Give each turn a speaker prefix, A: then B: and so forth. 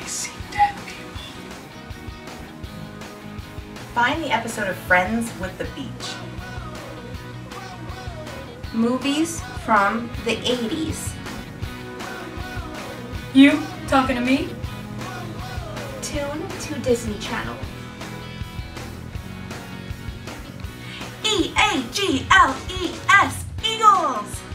A: see dead people.
B: Find the episode of Friends with the Beach. Movies from the 80s.
C: You talking to me?
D: Tune to Disney Channel.
B: EAGLES, Eagles!